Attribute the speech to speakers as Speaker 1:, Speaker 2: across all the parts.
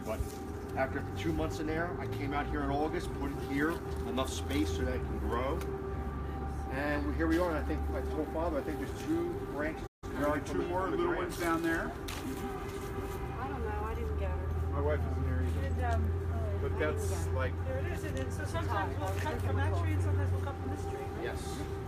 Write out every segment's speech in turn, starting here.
Speaker 1: But after 2 months in there, I came out here in August, put it here, enough space so that it can grow. And here we are, and I think I told Father, I think there's 2 branches.
Speaker 2: There are 2 more little ones down there.
Speaker 3: I don't know, I didn't get her.
Speaker 2: My wife isn't here either. But that's like...
Speaker 4: There it is, and then, so sometimes we'll cut from that tree and sometimes we'll cut from this tree.
Speaker 1: Yes.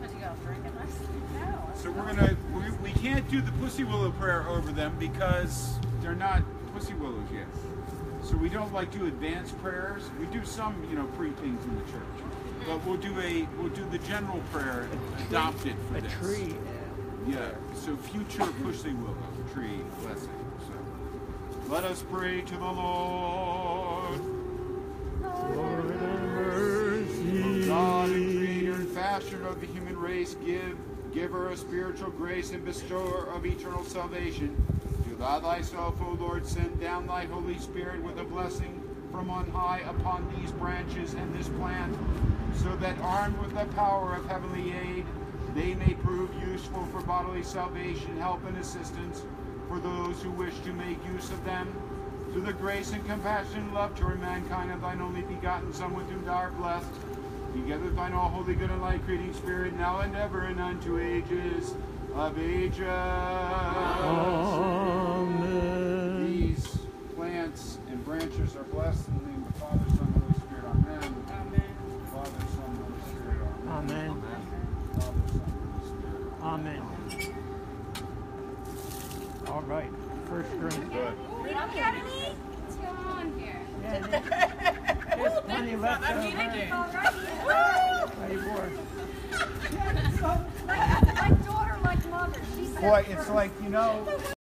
Speaker 2: So we're gonna, we can't do the pussy willow prayer over them because they're not pussy willows yet. So we don't like do advanced prayers. We do some, you know, pre-things in the church. But we'll do the general prayer adopted for this.
Speaker 5: A tree.
Speaker 2: Yeah, so future pussy willow tree blessing. So let us pray to the Lord.
Speaker 5: Lord have mercy.
Speaker 2: God, and creator and fashioner of the human race, giver of spiritual grace and bestower of eternal salvation, do thou thyself, O Lord, send down thy Holy Spirit with a blessing from on high upon these branches and this plant, so that armed with the power of heavenly aid, they may prove useful for bodily salvation, help, and assistance for those who wish to make use of them. Through the grace and compassion and love toward mankind of thine only begotten Son, with whom thou art blessed, together with thine all holy, good, and light creating Spirit, now and ever, and unto ages of ages.
Speaker 5: Amen.
Speaker 2: These plants and branches are blessed in the name of the Father, Son, and Holy Spirit. Amen.
Speaker 4: Amen.
Speaker 2: Father, Son, Holy Spirit. Amen.
Speaker 5: Amen.
Speaker 2: Father, Son, Holy Spirit.
Speaker 5: Amen. All right. First drink.
Speaker 2: Good.
Speaker 3: We don't get any? What's going on here?
Speaker 5: Yeah, there's plenty left over. Hey, boy.
Speaker 3: Like daughter, like mother. She said
Speaker 2: Boy, it's like, you know,